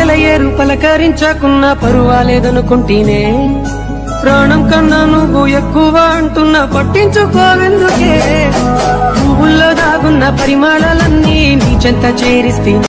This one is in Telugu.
మల్లెల ఏరు పలకరించకున్నా పరువాలేదనుకుంటేనే ప్రాణం కన్నా నువ్వు ఎక్కువ అంటున్నా పట్టించుకోవెందుకే పువ్వుల్లో దాగున్న పరిమళాలన్నీ నీ చెంత చేరిస్తే